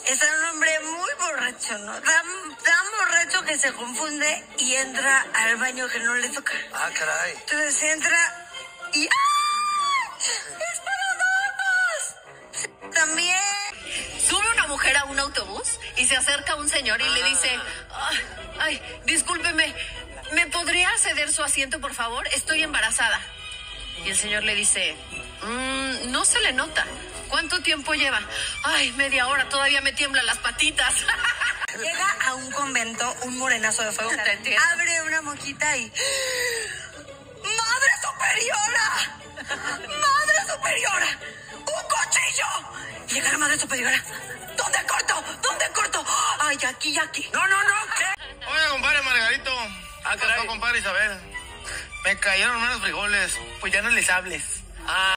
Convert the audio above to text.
está un hombre muy borracho, ¿no? Tan borracho que se confunde y entra al baño que no le toca. Ah, caray. Entonces entra y ¡ay! ¡Es para todos! También. Sube una mujer a un autobús y se acerca a un señor y le dice, ay, discúlpeme, ¿me podría ceder su asiento, por favor? Estoy embarazada. Y el señor le dice, no se le nota. ¿Cuánto tiempo lleva? Ay, media hora, todavía me tiemblan las patitas. Llega a un convento un morenazo de fuego. Te entiendo. Abre una moquita y... ¡Madre superiora! ¡Madre superiora! ¡Un cuchillo! Llega la madre superiora. ¿Dónde corto? ¿Dónde corto? Ay, aquí. No, ¿qué? Oye, compadre Margarito. Ah, caray. Compadre Isabel. Me cayeron unos frijoles. Pues ya no les hables.